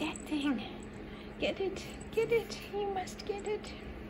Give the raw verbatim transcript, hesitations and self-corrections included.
that thing. Get it, get it. You must get it.